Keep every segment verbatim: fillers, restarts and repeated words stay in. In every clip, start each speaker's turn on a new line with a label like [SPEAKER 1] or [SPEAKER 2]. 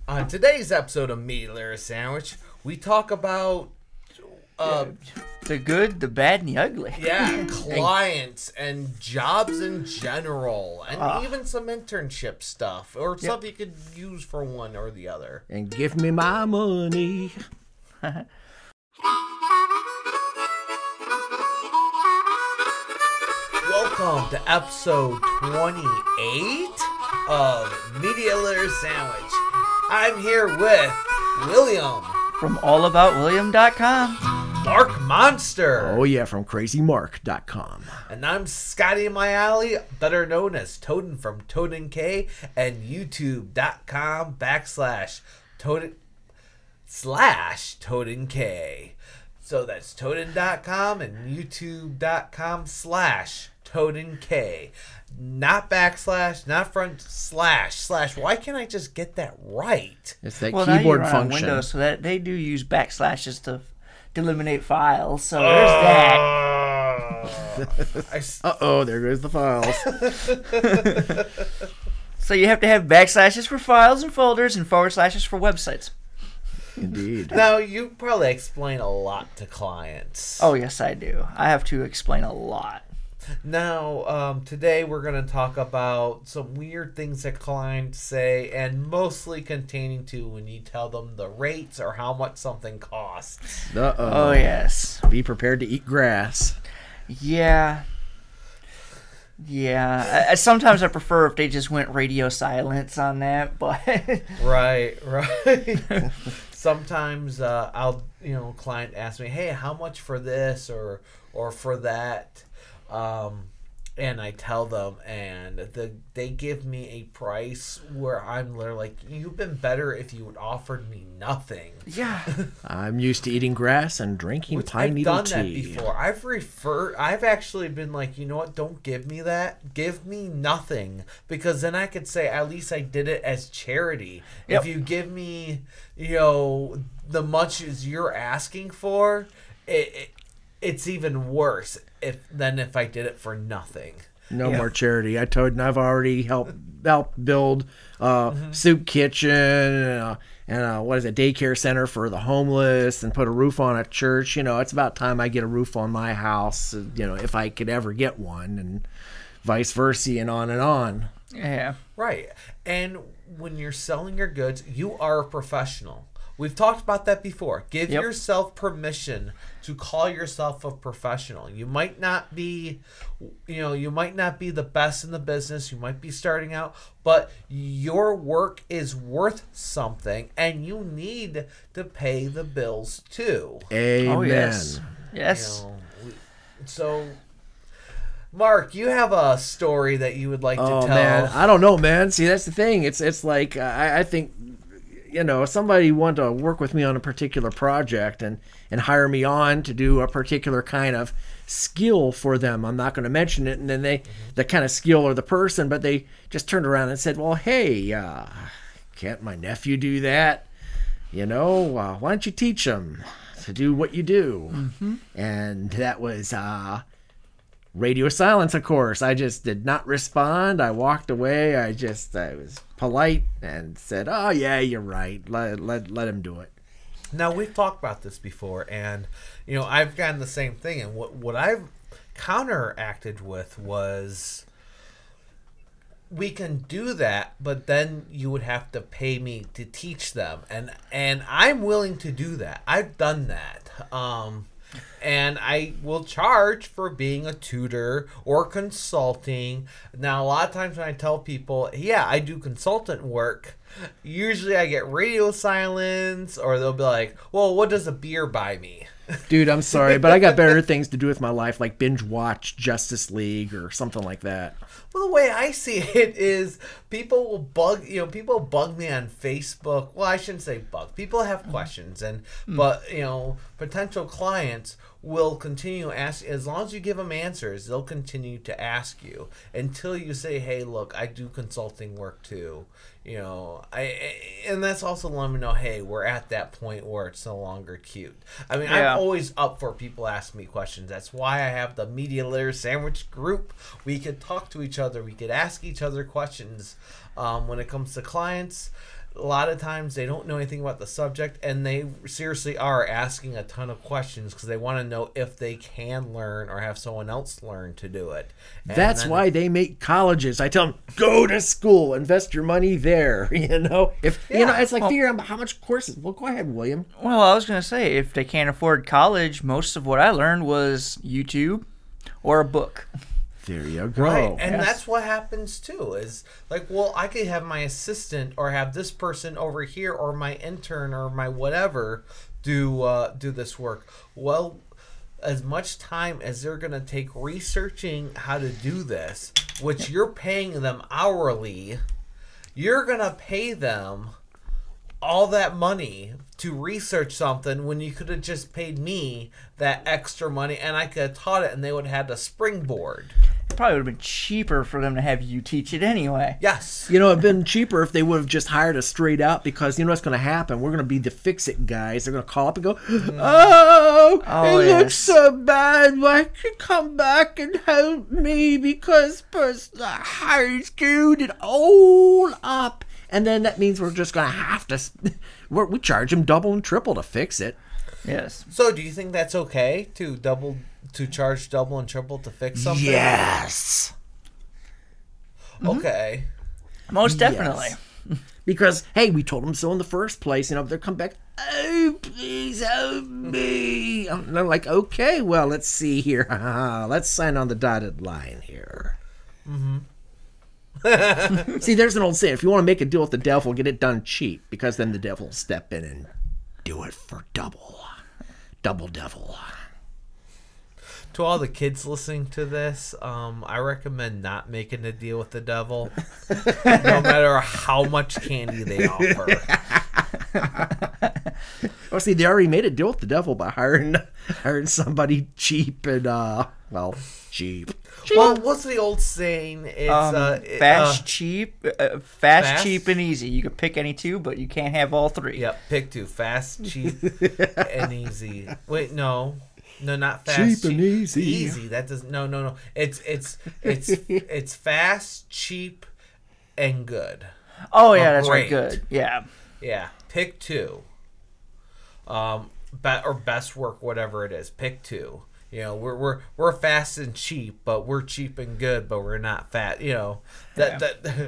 [SPEAKER 1] On today's episode of Meat Layer Sandwich, we talk about uh,
[SPEAKER 2] the good, the bad, and the ugly.
[SPEAKER 1] Yeah, clients and jobs in general, and
[SPEAKER 2] Ah.
[SPEAKER 1] even some internship stuff, or stuff you could use for one or the other.
[SPEAKER 3] And give me my money.
[SPEAKER 1] Welcome to episode twenty-eight of Media Litter Sandwich. I'm here with William.
[SPEAKER 2] From all about william dot com.
[SPEAKER 1] Mark Monster.
[SPEAKER 3] Oh yeah, from crazy mark dot com.
[SPEAKER 1] And I'm Scotty Mayali, better known as Toden from Toden K, and YouTube.com backslash Toden slash Toden K. So that's Toden dot com and YouTube.com slash Toden K. Not backslash, not front slash, slash. Why can't I just get that right?
[SPEAKER 3] It's that
[SPEAKER 2] Well, now
[SPEAKER 3] keyboard
[SPEAKER 2] you're on
[SPEAKER 3] function.
[SPEAKER 2] Windows, so that they do use backslashes to eliminate files. So there's that.
[SPEAKER 1] I s-
[SPEAKER 3] Uh oh, there goes the files.
[SPEAKER 2] So you have to have backslashes for files and folders, and forward slashes for websites.
[SPEAKER 3] Indeed.
[SPEAKER 1] now, you probably explain a lot to clients.
[SPEAKER 2] Oh yes, I do. I have to explain a lot.
[SPEAKER 1] Now, um, today we're going to talk about some weird things that clients say, and mostly containing to when you tell them the rates or how much something costs.
[SPEAKER 3] Uh
[SPEAKER 2] Oh
[SPEAKER 3] oh.
[SPEAKER 2] yes.
[SPEAKER 3] Be prepared to eat grass.
[SPEAKER 2] Yeah. Yeah. I, I, sometimes I prefer if they just went radio silence on that, but
[SPEAKER 1] Right, right. Sometimes uh, I'll, you know, client asks me, "Hey, how much for this or or for that?" Um, and I tell them, and the they give me a price where I'm literally like, "You've been better if you had offered me nothing."
[SPEAKER 2] yeah.
[SPEAKER 3] I'm used to eating grass and drinking
[SPEAKER 1] Which
[SPEAKER 3] pine
[SPEAKER 1] I've
[SPEAKER 3] needle
[SPEAKER 1] done that
[SPEAKER 3] tea.
[SPEAKER 1] before. I've referred. I've actually been like, you know what? Don't give me that. Give me nothing, because then I could say at least I did it as charity.
[SPEAKER 2] Yep.
[SPEAKER 1] If you give me, you know, the much as you're asking for, it, it it's even worse if than if I did it for nothing.
[SPEAKER 3] No
[SPEAKER 2] Yeah.
[SPEAKER 3] more charity. I told him I've already helped helped build a soup kitchen and, a, and a, what is it, daycare center for the homeless, and put a roof on a church. You know, it's about time I get a roof on my house. You know, if I could ever get one, and vice versa, and on and on.
[SPEAKER 2] Yeah.
[SPEAKER 1] Right. And when you're selling your goods, you are a professional. We've talked about that before. Give
[SPEAKER 2] Yep.
[SPEAKER 1] yourself permission to call yourself a professional. You might not be, you know, you might not be the best in the business. You might be starting out, but your work is worth something, and you need to pay the bills too.
[SPEAKER 3] Amen.
[SPEAKER 2] Oh yes.
[SPEAKER 1] You
[SPEAKER 2] Yes.
[SPEAKER 1] know, we- so, Mark, you have a story that you would like
[SPEAKER 3] Oh
[SPEAKER 1] to tell.
[SPEAKER 3] man, I don't know, man. See, that's the thing. It's it's like uh, I, I think, you know, somebody wanted to work with me on a particular project and and hire me on to do a particular kind of skill for them. I'm not going to mention it, and then they the kind of skill or the person, but they just turned around and said, "Well, hey, uh, can't my nephew do that? You know, uh, why don't you teach him to do what you do?" Mm-hmm. And that was. Uh, Radio silence, of course. I just did not respond. I walked away. I just, I was polite and said, "Oh yeah, you're right. Let let let him do it."
[SPEAKER 1] Now, we've talked about this before, and, you know, I've gotten the same thing. And what, what I've counteracted with was, we can do that, but then you would have to pay me to teach them. And, and I'm willing to do that. I've done that. Um, and I will charge for being a tutor or consulting. Now, a lot of times when I tell people, yeah, I do consultant work, usually I get radio silence, or they'll be like, well, what does a beer buy me?
[SPEAKER 3] Dude, I'm sorry, but I got better things to do with my life, like binge watch Justice League or something like that.
[SPEAKER 1] Well, the way I see it is people will bug, you know, people bug me on Facebook. Well, I shouldn't say bug. People have questions, and but, you know, potential clients will continue ask as long as you give them answers, they'll continue to ask you until you say, "Hey, look, I do consulting work too." You know, I and that's also letting me know, hey, we're at that point where it's no longer cute. I mean,
[SPEAKER 2] Yeah.
[SPEAKER 1] I'm always up for people asking me questions. That's why I have the Media Litter Sandwich group. We could talk to each other. We could ask each other questions. Um, when it comes to clients, a lot of times they don't know anything about the subject, and they seriously are asking a ton of questions because they want to know if they can learn or have someone else learn to do it. And
[SPEAKER 3] That's
[SPEAKER 1] then,
[SPEAKER 3] why they make colleges. I tell them, go to school, invest your money there. You know, if you know,
[SPEAKER 1] Yeah.
[SPEAKER 3] it's like
[SPEAKER 2] Well-
[SPEAKER 3] figuring out how much courses. Well, go ahead, William.
[SPEAKER 2] Well, I was going to say, if they can't afford college, most of what I learned was YouTube or a book.
[SPEAKER 3] There you go.
[SPEAKER 1] Right, and
[SPEAKER 2] yes.
[SPEAKER 1] that's what happens too. Is like, well, I could have my assistant or have this person over here or my intern or my whatever do uh, do this work. Well, as much time as they're going to take researching how to do this, which you're paying them hourly, you're going to pay them all that money to research something when you could have just paid me that extra money and I could have taught it and they would have had a springboard.
[SPEAKER 2] It probably would have been cheaper for them to have you teach it anyway.
[SPEAKER 1] Yes.
[SPEAKER 3] You know, it'd been cheaper if they would have just hired us straight out, because you know what's going to happen? We're going to be the fix-it guys. They're going to call up and go, oh,
[SPEAKER 2] Oh,
[SPEAKER 3] it
[SPEAKER 2] yes.
[SPEAKER 3] looks so bad. Why can't you come back and help me? Because the high school did all up. And then that means we're just going to have to, we're, we charge them double and triple to fix it.
[SPEAKER 2] Yes.
[SPEAKER 1] So, do you think that's okay to double to charge double and triple to fix something?
[SPEAKER 3] Yes.
[SPEAKER 1] Okay.
[SPEAKER 2] Most definitely.
[SPEAKER 3] Yes. Because, hey, we told them so in the first place. You know, they'll come back, oh, please help me. And they're like, okay, well, let's see here. Let's sign on the dotted line here. Mm-hmm. See, there's an old saying. If you want to make a deal with the devil, get it done cheap. Because then the devil will step in and do it for double. Double devil.
[SPEAKER 1] To all the kids listening to this, um, I recommend not making a deal with the devil, no matter how much candy they offer.
[SPEAKER 3] Well, see, they already made a deal with the devil by hiring, hiring somebody cheap and, uh, well, cheap.
[SPEAKER 1] Well, what's the old saying? It's
[SPEAKER 2] Um,
[SPEAKER 1] uh,
[SPEAKER 2] fast,
[SPEAKER 1] uh,
[SPEAKER 2] cheap, uh, fast,
[SPEAKER 1] fast?
[SPEAKER 2] cheap, and easy. You could pick any two, but you can't have all three.
[SPEAKER 1] Yep, pick two: fast, cheap, and easy. Wait, no, no, not fast.
[SPEAKER 3] Cheap and easy.
[SPEAKER 1] Easy. That doesn't. No, no, no. It's it's it's it's fast, cheap, and good.
[SPEAKER 2] Oh yeah,
[SPEAKER 1] Oh,
[SPEAKER 2] that's right.
[SPEAKER 1] great.
[SPEAKER 2] Good. Yeah.
[SPEAKER 1] Yeah, pick two. Um, be- or best work, whatever it is. Pick two. You know, we're we're we're fast and cheap, but we're cheap and good, but we're not fat. You know, that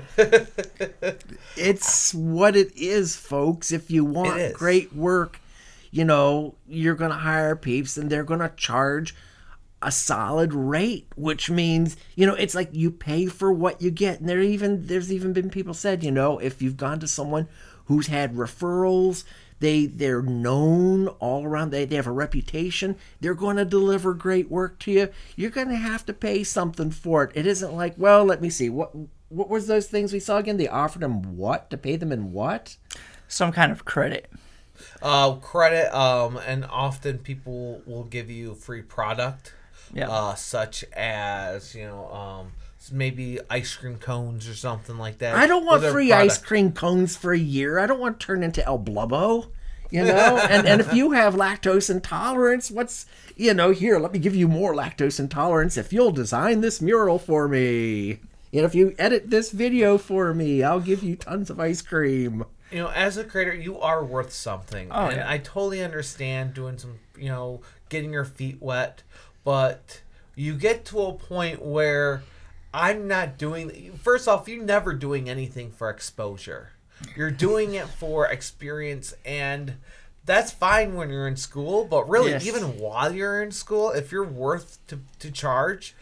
[SPEAKER 1] that.
[SPEAKER 3] It's what it is, folks. If you want
[SPEAKER 1] It is.
[SPEAKER 3] great work, you know, you're going to hire peeps and they're going to charge a solid rate, which means, you know, it's like you pay for what you get. And there even there's even been people said, you know, if you've gone to someone who's had referrals, they they're known all around, they, they have a reputation, they're going to deliver great work to you, you're going to have to pay something for it. It isn't like, well, let me see, what what was those things we saw again? They offered them what? To pay them in what?
[SPEAKER 2] Some kind of credit.
[SPEAKER 1] Uh, credit, um, and often people will give you free product,
[SPEAKER 2] Yeah.
[SPEAKER 1] uh, such as, you know, um, maybe ice cream cones or something like that.
[SPEAKER 3] I don't want
[SPEAKER 1] Or their
[SPEAKER 3] free
[SPEAKER 1] product.
[SPEAKER 3] ice cream cones for a year. I don't want to turn into El Blubbo, you know? and and if you have lactose intolerance, what's, you know, here, let me give you more lactose intolerance if you'll design this mural for me. You know, if you edit this video for me, I'll give you tons of ice cream.
[SPEAKER 1] You know, as a creator, you are worth something.
[SPEAKER 2] Oh,
[SPEAKER 1] and
[SPEAKER 2] yeah.
[SPEAKER 1] I totally understand doing some, you know, getting your feet wet, but you get to a point where I'm not doing, first off, you're never doing anything for exposure. You're doing it for experience, and that's fine when you're in school, but really,
[SPEAKER 2] Yes.
[SPEAKER 1] even while you're in school, if you're worth to, to charge,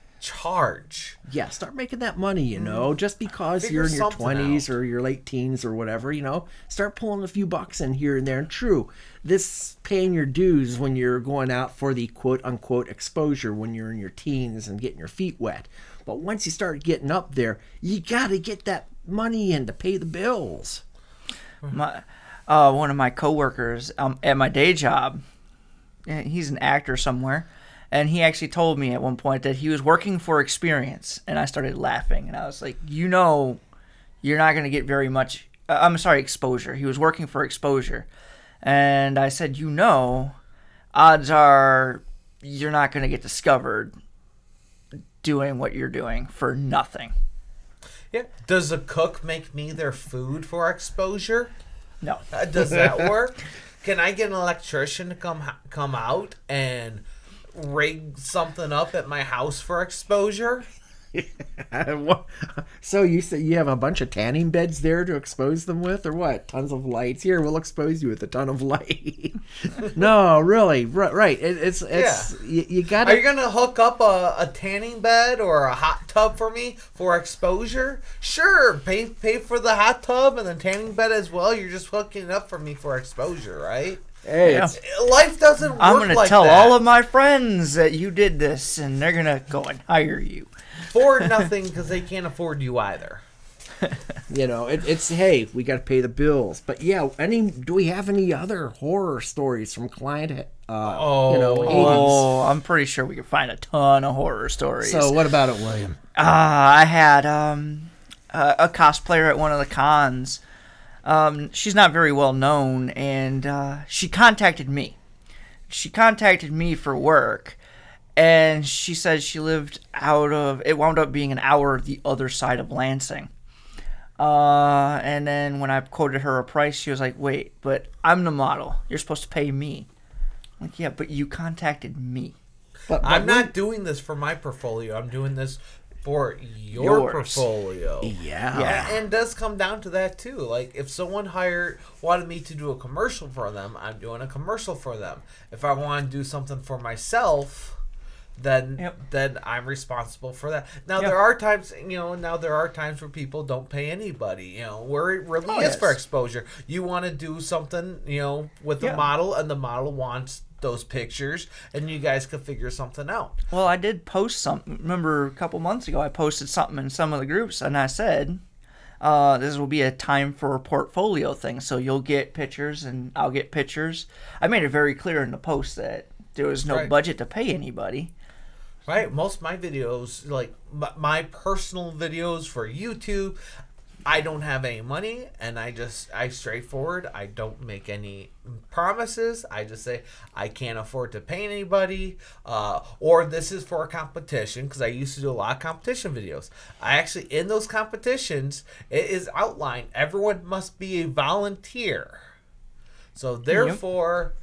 [SPEAKER 1] charge.
[SPEAKER 3] Yeah, start making that money, you know, just because
[SPEAKER 1] Figure
[SPEAKER 3] you're in your
[SPEAKER 1] something
[SPEAKER 3] twenties
[SPEAKER 1] out.
[SPEAKER 3] or your late teens or whatever, you know, start pulling a few bucks in here and there. And true, this paying your dues when you're going out for the quote unquote exposure when you're in your teens and getting your feet wet. But once you start getting up there, you got to get that money in to pay the bills.
[SPEAKER 2] My, uh, one of my coworkers um, at my day job, eh, he's an actor somewhere, and he actually told me at one point that he was working for experience, and I started laughing, and I was like, you know, you're not going to get very much, uh, I'm sorry, exposure. He was working for exposure, and I said, you know, odds are you're not going to get discovered doing what you're doing for nothing.
[SPEAKER 1] Yeah. Does a cook make me their food for exposure?
[SPEAKER 2] No.
[SPEAKER 1] Uh, does that work? Can I get an electrician to come come out and rig something up at my house for exposure?
[SPEAKER 3] So you say you have a bunch of tanning beds there to expose them with, or what? Tons of lights. Here, we'll expose you with a ton of light. No, really, right? right. It, it's it's
[SPEAKER 1] Yeah.
[SPEAKER 3] you, you gotta.
[SPEAKER 1] Are you gonna hook up a, a tanning bed or a hot tub for me for exposure? Sure, pay pay for the hot tub and the tanning bed as well. You're just hooking it up for me for exposure, right?
[SPEAKER 3] Hey,
[SPEAKER 2] Yeah.
[SPEAKER 3] it's,
[SPEAKER 1] Life doesn't work
[SPEAKER 2] I'm gonna
[SPEAKER 1] like
[SPEAKER 2] tell
[SPEAKER 1] that.
[SPEAKER 2] all of my friends that you did this, and they're gonna go and hire you.
[SPEAKER 1] for nothing because they can't afford you either.
[SPEAKER 3] you know, it, it's hey, we got to pay the bills. But yeah, any do we have any other horror stories from client? Uh,
[SPEAKER 1] Oh.
[SPEAKER 3] you know, eighties?
[SPEAKER 2] Oh, I'm pretty sure we could find a ton of horror stories.
[SPEAKER 3] So what about it, William?
[SPEAKER 2] Uh, I had um, a, a cosplayer at one of the cons. Um, she's not very well known, and uh, she contacted me. She contacted me for work, and she said she lived out of, it wound up being an hour the other side of Lansing. Uh, and then when I quoted her a price, she was like, wait, but I'm the model. You're supposed to pay me. I'm like, yeah, but you contacted me.
[SPEAKER 3] But, but
[SPEAKER 1] I'm not doing this for my portfolio. I'm doing this for your
[SPEAKER 2] Yours.
[SPEAKER 1] portfolio.
[SPEAKER 3] Yeah.
[SPEAKER 2] Yeah.
[SPEAKER 1] And it does come down to that too. Like if someone hired wanted me to do a commercial for them, I'm doing a commercial for them. If I want to do something for myself, then
[SPEAKER 2] Yep.
[SPEAKER 1] then I'm responsible for that. Now
[SPEAKER 2] Yep.
[SPEAKER 1] there are times, you know, now there are times where people don't pay anybody, you know, where it really
[SPEAKER 2] Oh,
[SPEAKER 1] is
[SPEAKER 2] yes.
[SPEAKER 1] for exposure. You want to do something, you know, with the
[SPEAKER 2] Yeah.
[SPEAKER 1] model, and the model wants those pictures, and you guys could figure something out.
[SPEAKER 2] Well, I did post something. Remember a couple months ago, I posted something in some of the groups, and I said, uh, this will be a time for a portfolio thing. So you'll get pictures, and I'll get pictures. I made it very clear in the post that there was no
[SPEAKER 1] Right.
[SPEAKER 2] budget to pay anybody.
[SPEAKER 1] Right, most of my videos, like my, my personal videos for YouTube, I don't have any money, and I just I straightforward. I don't make any promises. I just say I can't afford to pay anybody, uh, or this is for a competition, because I used to do a lot of competition videos. I actually in those competitions it is outlined everyone must be a volunteer, so therefore.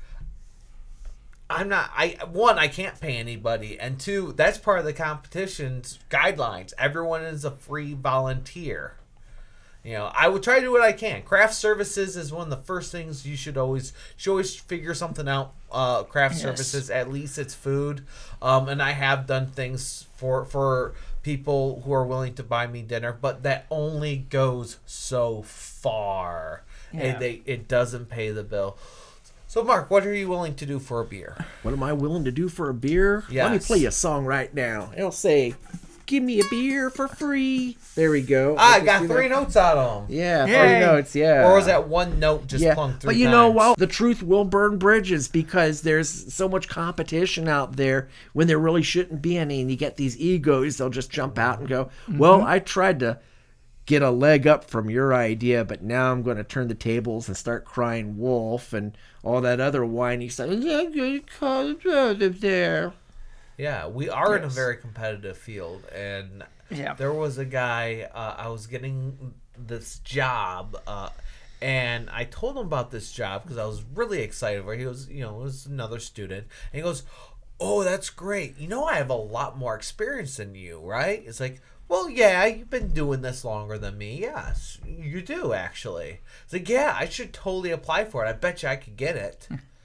[SPEAKER 1] I'm not. I one. I can't pay anybody, and two. That's part of the competition's guidelines. Everyone is a free volunteer. You know, I would try to do what I can. Craft services is one of the first things you should always. Should always figure something out. Uh, craft
[SPEAKER 2] Yes.
[SPEAKER 1] services. At least it's food. Um, and I have done things for for people who are willing to buy me dinner, but that only goes so far.
[SPEAKER 2] Yeah.
[SPEAKER 1] It, they it doesn't pay the bill. So, Mark, what are you willing to do for a beer?
[SPEAKER 3] What am I willing to do for a beer? Let me
[SPEAKER 1] Yes.
[SPEAKER 3] play you a song right now. It'll say, "Give me a beer for free." There we go.
[SPEAKER 1] Ah, I
[SPEAKER 3] Let's
[SPEAKER 1] got
[SPEAKER 3] do
[SPEAKER 1] three
[SPEAKER 3] that.
[SPEAKER 1] notes out of them.
[SPEAKER 3] Yeah,
[SPEAKER 2] Yay.
[SPEAKER 3] three notes. Yeah.
[SPEAKER 1] Or was that one note just
[SPEAKER 3] yeah,
[SPEAKER 1] plunked three
[SPEAKER 3] but you
[SPEAKER 1] times?
[SPEAKER 3] know what? The truth will burn bridges because there's so much competition out there when there really shouldn't be any, and you get these egos. They'll just jump out and go, "Well, I tried to get a leg up from your idea, but now I'm going to turn the tables and start crying wolf and all that other whiny stuff." Yeah, good competitive there.
[SPEAKER 1] Yeah, we are in a
[SPEAKER 2] Yes.
[SPEAKER 1] very competitive field, and
[SPEAKER 2] Yeah.
[SPEAKER 1] there was a guy. Uh, I was getting this job, uh, and I told him about this job because I was really excited. Where he was, you know, was another student, and he goes, "Oh, that's great. You know, I have a lot more experience than you, right?" It's like, well, yeah, you've been doing this longer than me. Yes, you do, actually. It's like, yeah, I should totally apply for it. I bet you I could get it.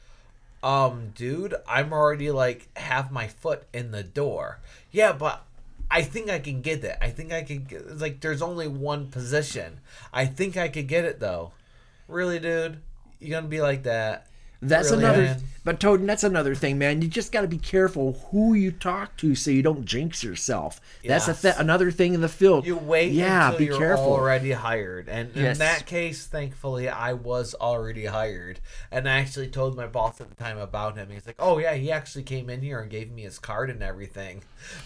[SPEAKER 1] um, dude, I'm already, like, have my foot in the door. Yeah, but I think I can get it. I think I can get it's like, there's only one position. I think I could get it, though. Really, dude? You gonna be like that?
[SPEAKER 3] That's
[SPEAKER 1] Really,
[SPEAKER 3] another,
[SPEAKER 1] man?
[SPEAKER 3] but Toad, that's another thing, man. You just got to be careful who you talk to so you don't jinx yourself. That's a
[SPEAKER 1] Yes.
[SPEAKER 3] th- another thing in the field.
[SPEAKER 1] You wait
[SPEAKER 3] yeah,
[SPEAKER 1] until
[SPEAKER 3] be
[SPEAKER 1] you're
[SPEAKER 3] careful.
[SPEAKER 1] already hired. And
[SPEAKER 2] Yes.
[SPEAKER 1] in that case, thankfully, I was already hired. And I actually told my boss at the time about him. He's like, oh, yeah, he actually came in here and gave me his card and everything.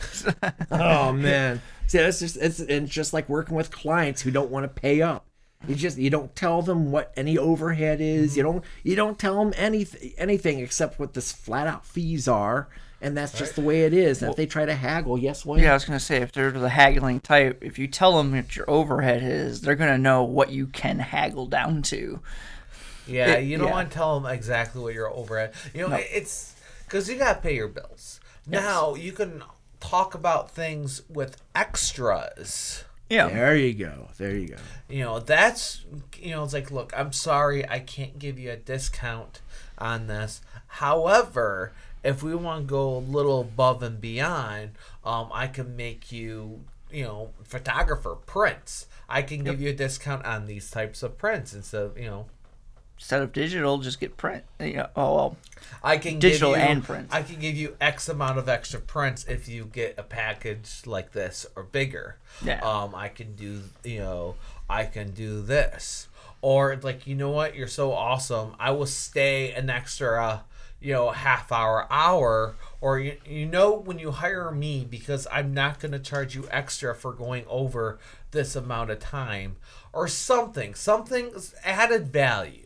[SPEAKER 3] Oh man, see, that's just it's, it's just like working with clients who don't want to pay up. You just you don't tell them what any overhead is. You don't you don't tell them anything anything except what this flat out fees are. and that's just the way it is. And if they try to haggle, yes, what?
[SPEAKER 2] Yeah, I was gonna say, if they're the haggling type, if you tell them what your overhead is, they're gonna know what you can haggle down to.
[SPEAKER 1] Yeah,
[SPEAKER 2] It-
[SPEAKER 1] you don't
[SPEAKER 2] yeah.
[SPEAKER 1] want to tell them exactly what your overhead. You know,
[SPEAKER 2] No.
[SPEAKER 1] it's because you got to pay your bills. Now you can talk about things with extras.
[SPEAKER 2] Yeah.
[SPEAKER 3] There you go. There you go.
[SPEAKER 1] You know, that's, you know, it's like, look, I'm sorry, I can't give you a discount on this. However, if we want to go a little above and beyond, um, I can make you, you know, photographer prints. I can give you a discount on these types of prints instead of, you know,
[SPEAKER 2] Instead of digital, just get print. You know, oh, well,
[SPEAKER 1] I can
[SPEAKER 2] Digital
[SPEAKER 1] give you,
[SPEAKER 2] and print.
[SPEAKER 1] I can give you X amount of extra prints if you get a package like this or bigger.
[SPEAKER 2] Yeah.
[SPEAKER 1] Um, I can do, you know, I can do this, or like, you know what, you're so awesome, I will stay an extra, you know, half hour, hour, or you, you know, when you hire me, because I'm not going to charge you extra for going over this amount of time, or something, something added value.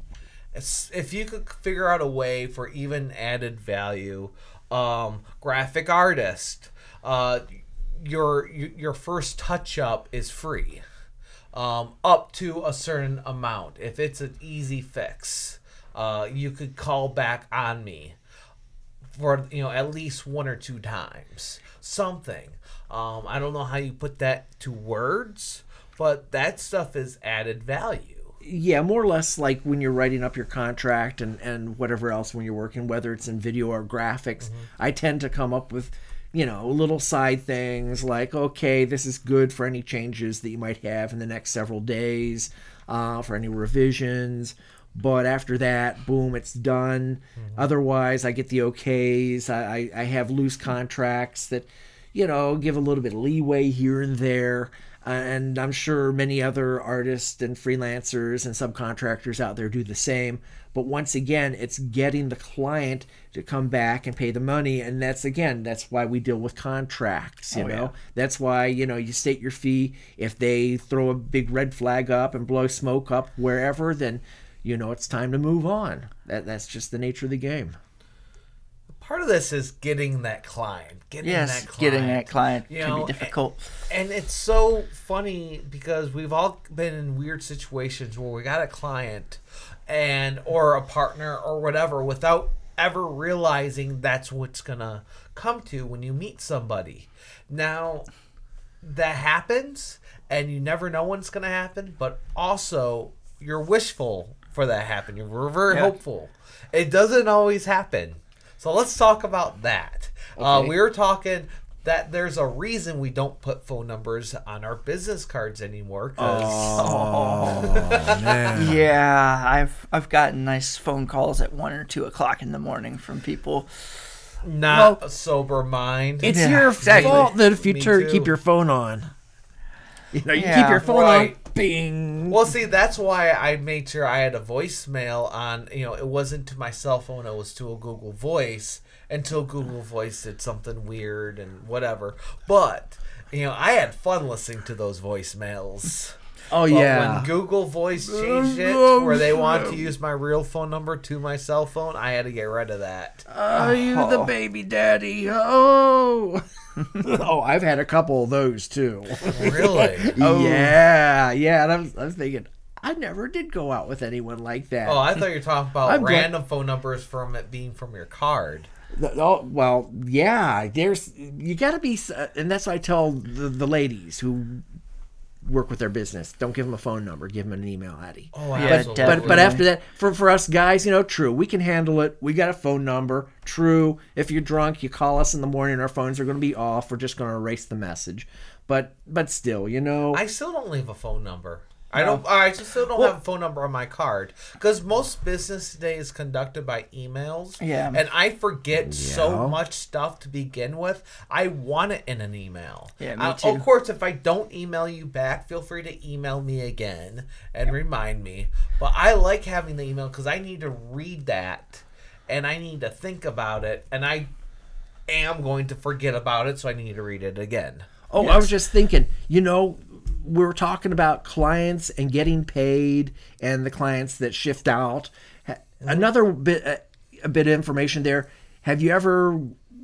[SPEAKER 1] It's, if you could figure out a way for even added value, um, graphic artist, uh, your your first touch up is free, um, up to a certain amount. If it's an easy fix, uh, you could call back on me for, you know, at least one or two times. Something. Um, I don't know how you put that to words, but that stuff is added value.
[SPEAKER 3] Yeah, more or less like when you're writing up your contract and, and whatever else when you're working, whether it's in video or graphics,
[SPEAKER 1] Mm-hmm.
[SPEAKER 3] I tend to come up with, you know, little side things like, okay, this is good for any changes that you might have in the next several days, uh, for any revisions. But after that, boom, it's done.
[SPEAKER 1] Mm-hmm.
[SPEAKER 3] Otherwise, I get the okays. I, I, I have loose contracts that, you know, give a little bit of leeway here and there. Uh, and I'm sure many other artists and freelancers and subcontractors out there do the same. But once again, it's getting the client to come back and pay the money. And that's, again, that's why we deal with contracts, you
[SPEAKER 2] Oh,
[SPEAKER 3] know.
[SPEAKER 2] yeah.
[SPEAKER 3] That's why, you know, you state your fee. If they throw a big red flag up and blow smoke up wherever, then, you know, it's time to move on. That That's just the nature of the game.
[SPEAKER 1] Part of this is getting that client. Getting
[SPEAKER 2] yes,
[SPEAKER 1] that client.
[SPEAKER 2] getting that client
[SPEAKER 1] You
[SPEAKER 2] can
[SPEAKER 1] know,
[SPEAKER 2] be difficult.
[SPEAKER 1] And it's so funny because we've all been in weird situations where we got a client and or a partner or whatever without ever realizing that's what's gonna come to when you meet somebody. Now that happens and you never know when it's gonna happen, but also you're wishful for that to happen. You're very
[SPEAKER 2] Yeah.
[SPEAKER 1] hopeful. It doesn't always happen. So let's talk about that. Uh,
[SPEAKER 3] Okay.
[SPEAKER 1] we were talking that there's a reason we don't put phone numbers on our business cards anymore. Cause
[SPEAKER 3] Oh, man.
[SPEAKER 2] Yeah, I've I've gotten nice phone calls at one or two o'clock in the morning from people.
[SPEAKER 1] not a sober mind.
[SPEAKER 3] It's
[SPEAKER 2] Yeah,
[SPEAKER 3] your
[SPEAKER 2] exactly.
[SPEAKER 3] fault that if you
[SPEAKER 1] Me
[SPEAKER 3] turn
[SPEAKER 1] too.
[SPEAKER 3] keep your phone on. You know, you
[SPEAKER 2] Yeah,
[SPEAKER 3] keep your phone
[SPEAKER 1] right.
[SPEAKER 3] on. Bing.
[SPEAKER 1] Well, see, that's why I made sure I had a voicemail on, you know, it wasn't to my cell phone, it was to a Google Voice until Google Voice did something weird and whatever. But, you know, I had fun listening to those voicemails.
[SPEAKER 3] Oh
[SPEAKER 1] But
[SPEAKER 3] yeah.
[SPEAKER 1] when Google Voice changed it where they want to use my real phone number to my cell phone, I had to get rid of that.
[SPEAKER 3] Are you the
[SPEAKER 2] Oh.
[SPEAKER 3] baby daddy? Oh. Oh, I've had a couple of those too.
[SPEAKER 1] Really?
[SPEAKER 3] Yeah, yeah. And I was, I was thinking, I never did go out with anyone like that.
[SPEAKER 1] Oh, I thought you were talking about
[SPEAKER 3] I'm glad-
[SPEAKER 1] random phone numbers from it being from your card.
[SPEAKER 3] The- Oh, well, yeah. There's you got to be, s- uh, and that's why I tell the, the ladies who work with their business, don't give them a phone number, give them an email, Addie.
[SPEAKER 1] Oh,
[SPEAKER 2] Yeah,
[SPEAKER 1] absolutely.
[SPEAKER 3] But
[SPEAKER 2] definitely.
[SPEAKER 3] but after that, for for us guys, you know, true, we can handle it. We got a phone number. True, if you're drunk, you call us in the morning. Our phones are going to be off. We're just going to erase the message. But but still, you know,
[SPEAKER 1] I still don't leave a phone number. I don't. I just still don't have a phone number on my card because most business today is conducted by emails.
[SPEAKER 2] Yeah.
[SPEAKER 1] and I forget
[SPEAKER 3] Yeah.
[SPEAKER 1] so much stuff to begin with. I want it in an email.
[SPEAKER 2] Yeah, me
[SPEAKER 1] Uh,
[SPEAKER 2] too.
[SPEAKER 1] Of course, if I don't email you back, feel free to email me again and remind me. But I like having the email because I need to read that and I need to think about it, and I am going to forget about it, so I need to read it again.
[SPEAKER 3] oh, I was just thinking, you know, we were talking about clients and getting paid, and the clients that shift out. Ha- Another bit, uh, a bit of information there. Have you ever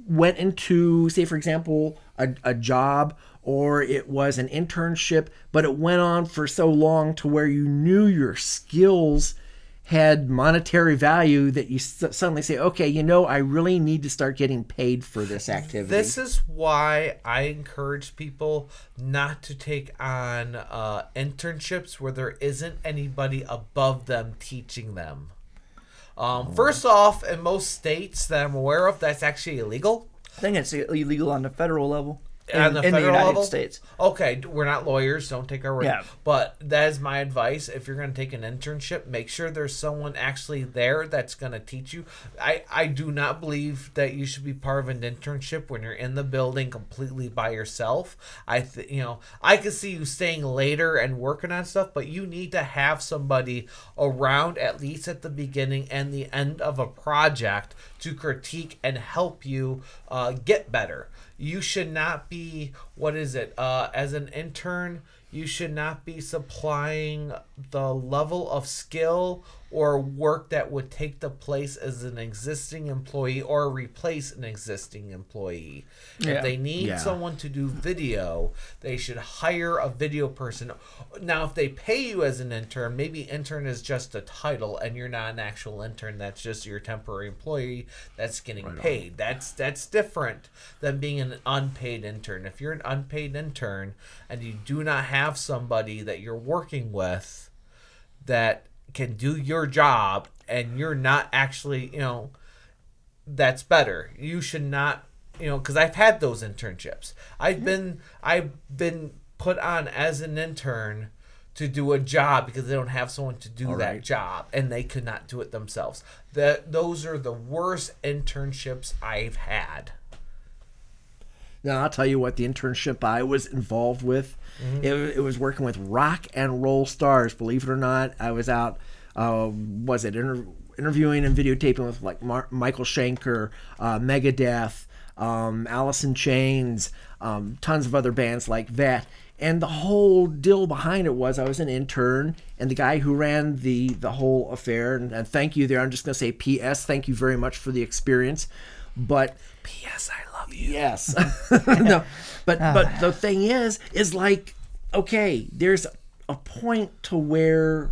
[SPEAKER 3] went into, say, for example, a, a job, or it was an internship, but it went on for so long to where you knew your skills had monetary value that you s- suddenly say, okay, you know, I really need to start getting paid for this activity.
[SPEAKER 1] This is why I encourage people not to take on uh, internships where there isn't anybody above them teaching them. Um, first off, in most states that I'm aware of, that's actually illegal.
[SPEAKER 2] I think it's illegal on the federal level. In,
[SPEAKER 1] On the
[SPEAKER 2] in the
[SPEAKER 1] federal
[SPEAKER 2] United
[SPEAKER 1] level?
[SPEAKER 2] States.
[SPEAKER 1] Okay, we're not lawyers. Don't take our word.
[SPEAKER 2] Yeah.
[SPEAKER 1] But that is my advice. If you're going to take an internship, make sure there's someone actually there that's going to teach you. I, I do not believe that you should be part of an internship when you're in the building completely by yourself. I th- you know, I could see you staying later and working on stuff, but you need to have somebody around at least at the beginning and the end of a project to critique and help you uh, get better. You should not be, what is it, uh, as an intern, you should not be supplying the level of skill or work that would take the place as an existing employee or replace an existing employee.
[SPEAKER 2] Yeah.
[SPEAKER 1] If they need
[SPEAKER 3] Yeah.
[SPEAKER 1] someone to do video, they should hire a video person. Now, if they pay you as an intern, maybe intern is just a title and you're not an actual intern. That's just your temporary employee that's getting
[SPEAKER 3] Right on.
[SPEAKER 1] paid. That's that's different than being an unpaid intern. If you're an unpaid intern and you do not have somebody that you're working with that can do your job and you're not actually, you know, that's better. You should not, you know, because I've had those internships. I've been I've been put on as an intern to do a job because they don't have someone to do
[SPEAKER 3] All
[SPEAKER 1] that
[SPEAKER 3] right.
[SPEAKER 1] job and they could not do it themselves. That those are the worst internships I've had.
[SPEAKER 3] Now, I'll tell you what, the internship I was involved with, it, it was working with rock and roll stars. Believe it or not, I was out, uh, was it inter- interviewing and videotaping with like Mar- Michael Schenker, uh, Megadeth, um, Alice in Chains, um, tons of other bands like that. And the whole deal behind it was I was an intern, and the guy who ran the, the whole affair, and, and thank you there, I'm just going to say P S, thank you very much for the experience. But
[SPEAKER 1] P S I love you.
[SPEAKER 3] yes. No, but but the thing is, is like, okay, there's a point to where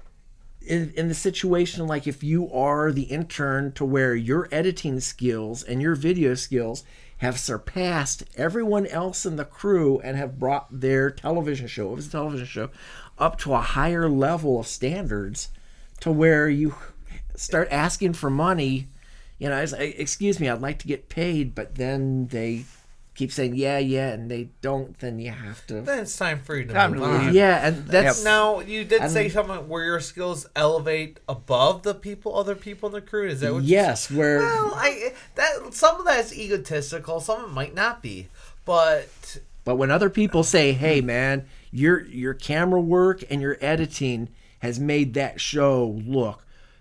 [SPEAKER 3] in, in the situation, like if you are the intern to where your editing skills and your video skills have surpassed everyone else in the crew and have brought their television show, it was a television show, up to a higher level of standards to where you start asking for money. You know, I was like, excuse me, I'd like to get paid, but then they keep saying, yeah, yeah, and they don't, then you have to.
[SPEAKER 1] Then it's time for you to
[SPEAKER 2] Time
[SPEAKER 1] move
[SPEAKER 2] to
[SPEAKER 1] on.
[SPEAKER 2] leave.
[SPEAKER 3] Yeah, and that's.
[SPEAKER 1] Now, you did
[SPEAKER 3] And-
[SPEAKER 1] say something where your skills elevate above the people, other people in the crew. Is that what you
[SPEAKER 3] Yes, where.
[SPEAKER 1] Well, I that some of that is egotistical. Some of it might not be, but
[SPEAKER 3] But when other people say, hey, man, your, your camera work and your editing has made that show look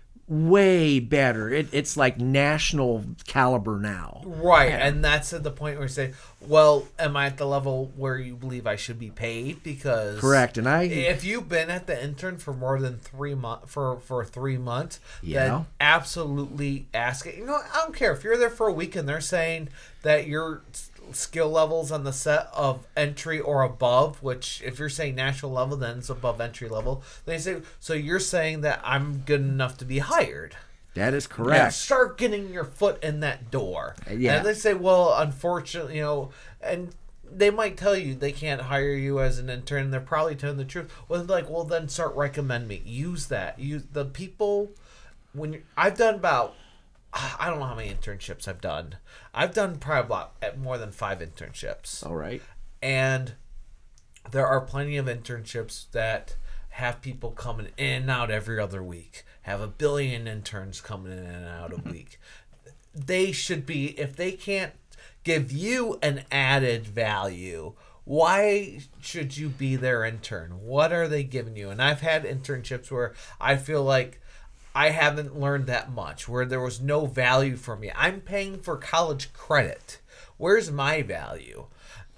[SPEAKER 3] way better. It, it's like national caliber now.
[SPEAKER 1] right, and that's at the point where you say, "Well, am I at the level where you believe I should be paid?" Because
[SPEAKER 3] Correct, and I.
[SPEAKER 1] if you've been at the intern for more than three months for for three months,
[SPEAKER 3] Yeah.
[SPEAKER 1] then absolutely ask it. You know, I don't care if you're there for a week and they're saying that your s- skill levels on the set of entry or above, which if you're saying national level, then it's above entry level. They say, so you're saying that I'm good enough to be hired.
[SPEAKER 3] That is
[SPEAKER 1] Yeah,
[SPEAKER 3] correct.
[SPEAKER 1] start getting your foot in that door.
[SPEAKER 3] Yeah.
[SPEAKER 1] And they say, well, unfortunately, you know, and they might tell you they can't hire you as an intern. They're probably telling the truth. Well, they're like, well, then start recommend me. Use that. Use the people. When you're, I've done about, I don't know how many internships I've done. I've done probably about at more than five internships.
[SPEAKER 3] All right.
[SPEAKER 1] And there are plenty of internships that have people coming in and out every other week. Have a billion interns coming in and out a week. They should be, if they can't give you an added value, why should you be their intern? What are they giving you? And I've had internships where I feel like I haven't learned that much, where there was no value for me. I'm paying for college credit. Where's my value?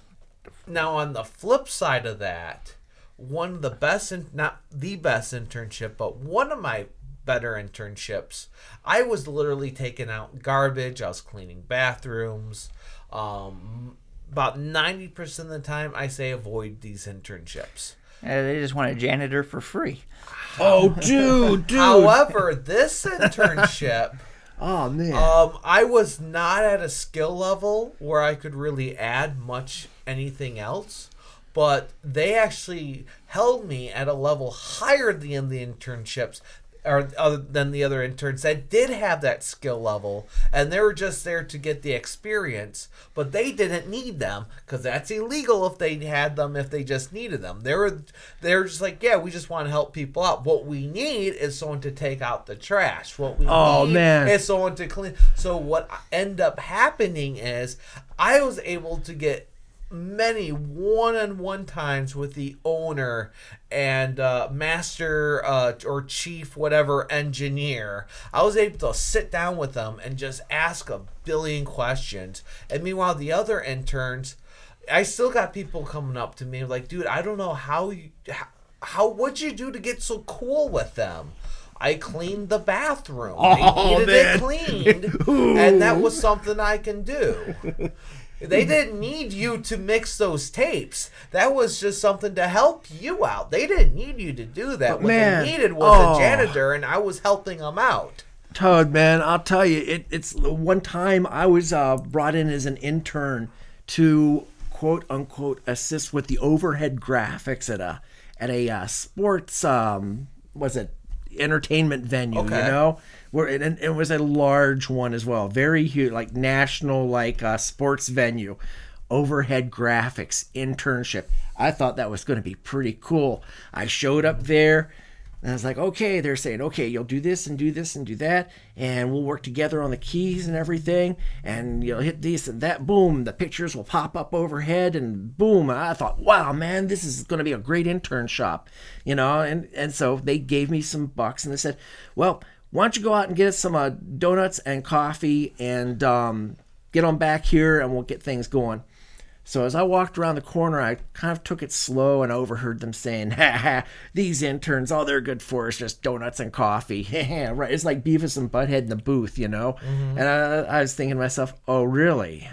[SPEAKER 1] Now, on the flip side of that, one of the best, in, not the best internship, but one of my better internships. I was literally taking out garbage. I was cleaning bathrooms. Um, about ninety percent of the time, I say avoid these internships.
[SPEAKER 2] Uh, they just want a janitor for free.
[SPEAKER 3] Oh, dude, dude.
[SPEAKER 1] However, this internship,
[SPEAKER 3] oh, man.
[SPEAKER 1] um, I was not at a skill level where I could really add much anything else. But they actually held me at a level higher than the internships, or other than the other interns that did have that skill level, and they were just there to get the experience. But they didn't need them because that's illegal if they had them. If they just needed them, they were they're just like, yeah, we just want to help people out. What we need is someone to take out the trash. What we
[SPEAKER 3] Oh,
[SPEAKER 1] need
[SPEAKER 3] man.
[SPEAKER 1] is someone to clean. So what ended up happening is I was able to get many one-on-one times with the owner and uh, master uh, or chief whatever engineer. I was able to sit down with them and just ask a billion questions. And meanwhile, the other interns, I still got people coming up to me like, dude, I don't know how you how, how what'd you do to get so cool with them? I cleaned the bathroom.
[SPEAKER 3] Oh,
[SPEAKER 1] they needed
[SPEAKER 3] man.
[SPEAKER 1] it cleaned, and that was something I can do. They didn't need you to mix those tapes. That was just something to help you out. They didn't need you to do that.
[SPEAKER 3] But
[SPEAKER 1] what
[SPEAKER 3] man,
[SPEAKER 1] they needed was
[SPEAKER 3] oh.
[SPEAKER 1] a janitor, and I was helping them out.
[SPEAKER 3] Toad, man, I'll tell you, it, it's one time I was uh, brought in as an intern to quote unquote assist with the overhead graphics at a at a uh, sports um was it entertainment venue,
[SPEAKER 1] Okay.
[SPEAKER 3] you know, where it, and it was a large one as well, very huge, like national, like uh, sports venue, overhead graphics internship. I thought that was going to be pretty cool. I showed up there. And I was like, okay, they're saying, okay, you'll do this and do this and do that, and we'll work together on the keys and everything, and you'll hit this and that, boom, the pictures will pop up overhead, and boom. And I thought, wow, man, this is going to be a great intern shop, you know, and, and so they gave me some bucks, and they said, well, why don't you go out and get us some uh, donuts and coffee, and um, get on back here, and we'll get things going. So as I walked around the corner, I kind of took it slow and overheard them saying, ha ha, these interns, all they're good for is just donuts and coffee. Right? It's like Beavis and Butthead in the booth, you know? Mm-hmm. And I, I was thinking to myself, oh, really?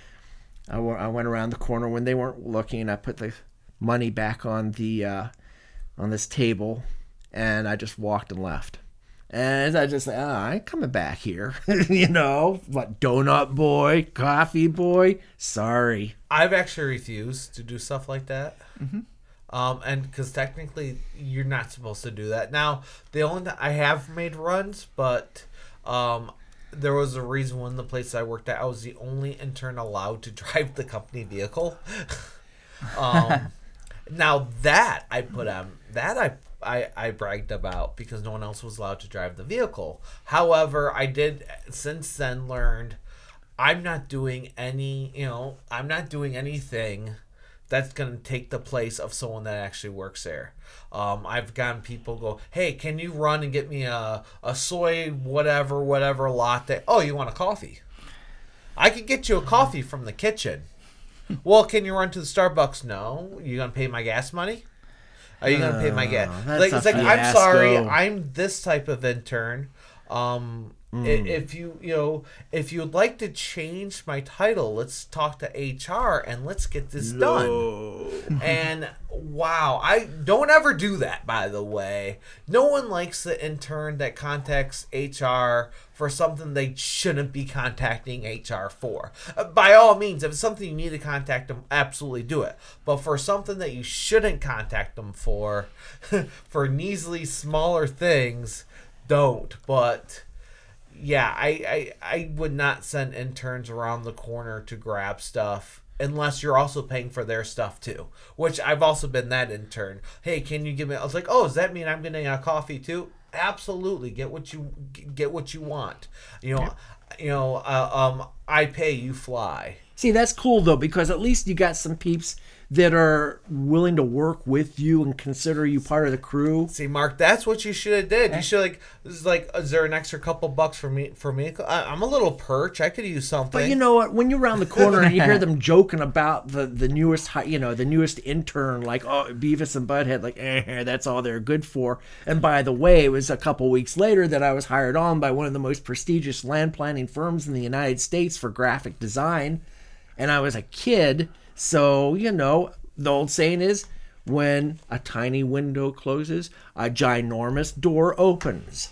[SPEAKER 3] I, w- I went around the corner when they weren't looking. I put the money back on the uh, on this table, and I just walked and left. And I just, oh, I ain't coming back here. You know, what, donut boy, coffee boy? Sorry.
[SPEAKER 1] I've actually refused to do stuff like that.
[SPEAKER 2] Mm-hmm.
[SPEAKER 1] Um, and because technically you're not supposed to do that. Now, the only th- I have made runs, but um, there was a reason when the place I worked at, I was the only intern allowed to drive the company vehicle. um, now that I put on, that I I, I bragged about because no one else was allowed to drive the vehicle. However, I did since then learned I'm not doing any, you know, I'm not doing anything that's going to take the place of someone that actually works there. Um, I've gotten people go, hey, can you run and get me a, a soy whatever, whatever latte? Oh, you want a coffee? I could get you a coffee from the kitchen. Well, can you run to the Starbucks? No. You going to pay my gas money? Are you gonna pay my gas?
[SPEAKER 3] that's
[SPEAKER 1] Like
[SPEAKER 3] a
[SPEAKER 1] it's like I'm
[SPEAKER 3] fiasco.
[SPEAKER 1] sorry, I'm this type of intern. Um,
[SPEAKER 3] Mm.
[SPEAKER 1] i- if you you know if you'd like to change my title, let's talk to H R and let's get this done. And wow, I don't ever do that. By the way, no one likes the intern that contacts H R for something they shouldn't be contacting H R for. Uh, by all means, if it's something you need to contact them, absolutely do it. But for something that you shouldn't contact them for, for measly smaller things, don't. But yeah, I, I, I would not send interns around the corner to grab stuff unless you're also paying for their stuff too, which I've also been that intern. Hey, can you give me, I was like, oh, does that mean I'm getting a coffee too? Absolutely. Get what you get what you want. You know, yeah. you know, uh, um, I pay, you fly.
[SPEAKER 3] See, that's cool though, because at least you got some peeps that are willing to work with you and consider you part of the crew.
[SPEAKER 1] See, Mark, that's what you should have did. You should like, this is like, is there an extra couple bucks for me? For me, I, I'm a little perch. I could use something.
[SPEAKER 3] But you know what? When you're around the corner and you hear them joking about the the newest, hi- you know, the newest intern, like oh Beavis and Butthead, like eh, that's all they're good for. And by the way, it was a couple weeks later that I was hired on by one of the most prestigious land planning firms in the United States for graphic design, and I was a kid. So, you know, the old saying is, when a tiny window closes, a ginormous door opens.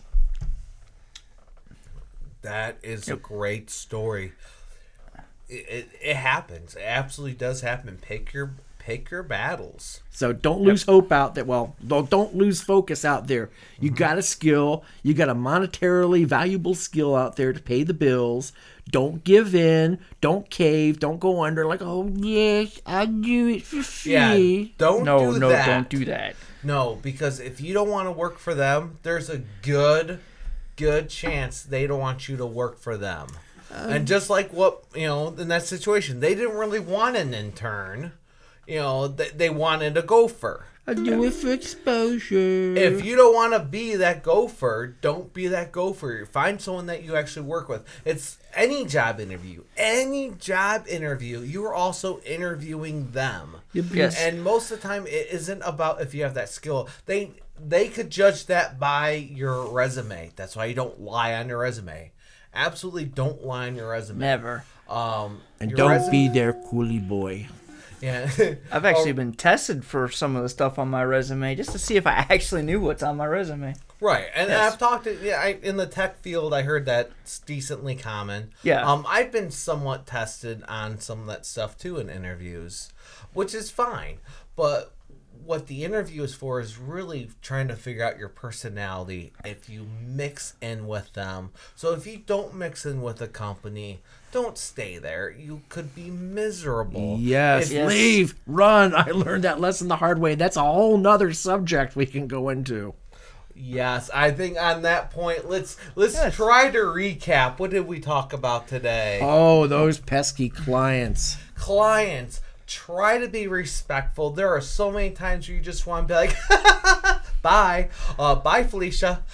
[SPEAKER 1] That is a great story. It, it, it happens. It absolutely does happen. Pick your pick your battles.
[SPEAKER 3] So don't lose hope out there. Well, don't, don't lose focus out there. You
[SPEAKER 1] Mm-hmm.
[SPEAKER 3] got a skill. You got a monetarily valuable skill out there to pay the bills. Don't give in. Don't cave. Don't go under like, oh, yes, I do it for free.
[SPEAKER 1] Yeah, don't
[SPEAKER 2] No,
[SPEAKER 1] do
[SPEAKER 2] no,
[SPEAKER 1] that.
[SPEAKER 2] don't do that.
[SPEAKER 1] No, because if you don't want to work for them, there's a good, good chance they don't want you to work for them. And just like what, you know, in that situation, they didn't really want an intern. You know, they, they wanted a gopher.
[SPEAKER 3] I do it for exposure.
[SPEAKER 1] If you don't want to be that gopher, don't be that gopher. Find someone that you actually work with. It's any job interview. Any job interview, you're also interviewing them.
[SPEAKER 2] Yes.
[SPEAKER 1] And most of the time, it isn't about if you have that skill. They they could judge that by your resume. That's why you don't lie on your resume. Absolutely don't lie on your resume.
[SPEAKER 2] Never.
[SPEAKER 1] Um,
[SPEAKER 3] and
[SPEAKER 1] your
[SPEAKER 3] don't
[SPEAKER 1] resume-
[SPEAKER 3] be their coolie boy.
[SPEAKER 1] Yeah.
[SPEAKER 2] I've actually
[SPEAKER 1] Oh,
[SPEAKER 2] been tested for some of the stuff on my resume just to see if I actually knew what's on my resume.
[SPEAKER 1] Right, and
[SPEAKER 2] Yes.
[SPEAKER 1] I've talked to yeah, I, in the tech field. I heard that's decently common.
[SPEAKER 2] Yeah.
[SPEAKER 1] Um, I've been somewhat tested on some of that stuff too in interviews, which is fine. But what the interview is for is really trying to figure out your personality. If you mix in with them, so if you don't mix in with a company, don't stay there. You could be miserable.
[SPEAKER 3] Yes,
[SPEAKER 1] If-
[SPEAKER 2] Yes.
[SPEAKER 3] leave, run. I learned that lesson the hard way. That's a whole nother subject we can go into.
[SPEAKER 1] Yes, I think on that point, let's let's
[SPEAKER 2] Yes.
[SPEAKER 1] try to recap. What did we talk about today?
[SPEAKER 3] Oh, those pesky clients.
[SPEAKER 1] Clients, try to be respectful. There are so many times where you just want to be like, bye, uh, bye, Felicia.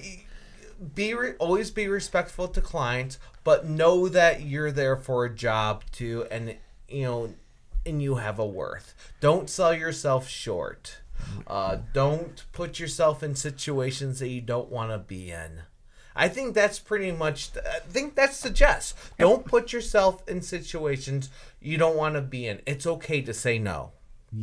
[SPEAKER 1] Be re- always be respectful to clients, but know that you're there for a job too, and you know, and you have a worth. Don't sell yourself short. Uh, don't put yourself in situations that you don't want to be in. I think that's pretty much. I think that's the gist. Don't put yourself in situations you don't want to be in. It's okay to say no.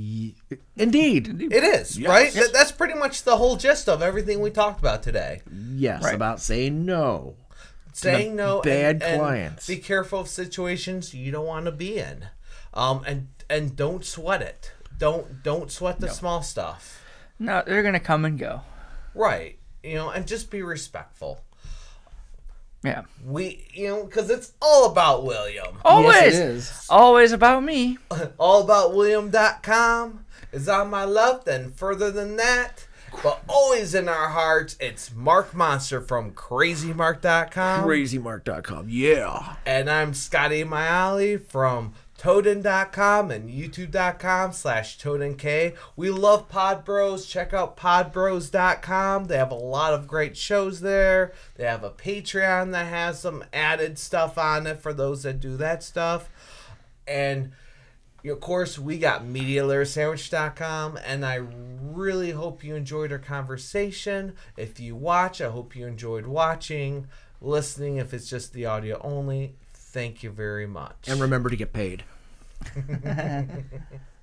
[SPEAKER 3] Indeed.
[SPEAKER 1] It is,
[SPEAKER 3] Yes.
[SPEAKER 1] right? Th- That's pretty much the whole gist of everything we talked about today.
[SPEAKER 3] Yes,
[SPEAKER 2] Right.
[SPEAKER 3] about saying no.
[SPEAKER 1] Saying no,
[SPEAKER 3] bad
[SPEAKER 1] and, and
[SPEAKER 3] clients.
[SPEAKER 1] be careful of situations you don't want to be in, um, and and don't sweat it. Don't don't sweat the small stuff.
[SPEAKER 2] No, they're gonna come and go.
[SPEAKER 1] Right? You know, and just be respectful.
[SPEAKER 2] Yeah.
[SPEAKER 1] We, you know, because it's all about William.
[SPEAKER 2] Always.
[SPEAKER 3] Yes, it is.
[SPEAKER 2] Always about me.
[SPEAKER 1] all about William dot com is on my left, and further than that, but always in our hearts, it's Mark Monster from Crazy Mark dot com.
[SPEAKER 3] Crazy Mark dot com. Yeah.
[SPEAKER 1] And I'm Scotty Mayali from Toden dot com and YouTube dot com slash TodenK. We love Pod Bros. Check out Pod Bros dot com. They have a lot of great shows there. They have a Patreon that has some added stuff on it for those that do that stuff. And of course, we got Media Layer Sandwich dot com, and I really hope you enjoyed our conversation. If you watch, I hope you enjoyed watching. Listening, if it's just the audio only, thank you very much.
[SPEAKER 3] And remember to get paid.